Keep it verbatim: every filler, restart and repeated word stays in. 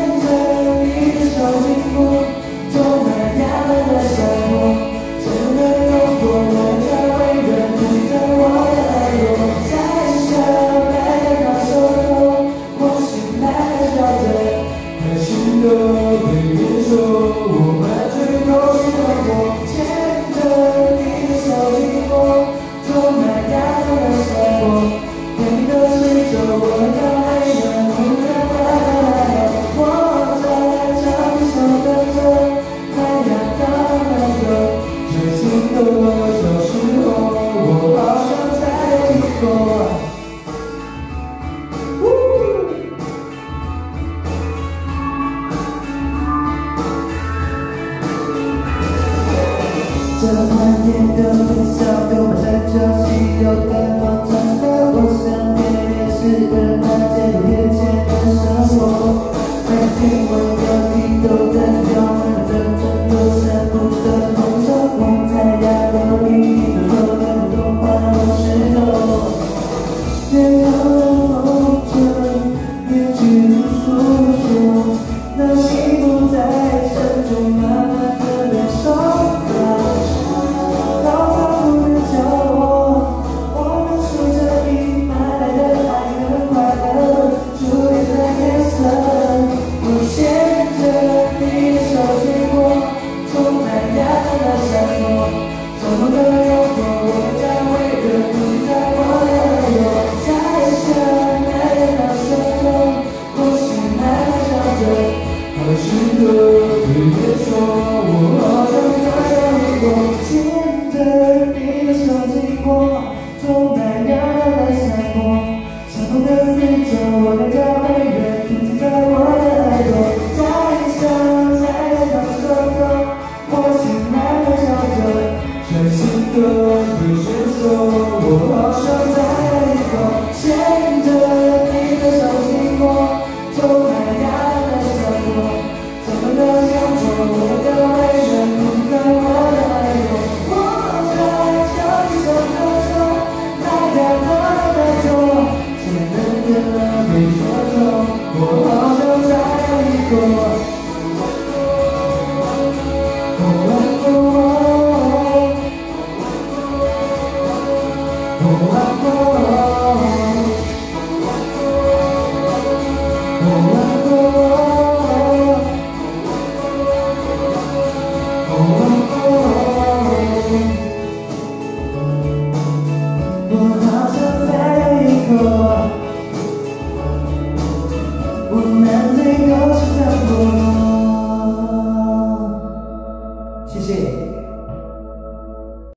着你的手经过，走那遥远的山坡，真的有多远？在为人不在我的耳朵，在深爱的那首歌，我醒来的笑着，开心的对你说，我们最后一段路，牵着你的手经过，走那遥远的山坡，陪着随着我的爱人，忽然快乐来了，我在长巷等着，太阳当然热，最近的小时候，我好像在有听过。这满天的飞笑，都满山朝夕，有感冒长大，我想念也是人那街头眼前的生活。每天我的地都在飘满阵阵的散步的风声，我在哑口无言的说着普通话，我是头。远方的风筝，一句诉说，那幸福在山中慢慢的燃烧。我是个对别说。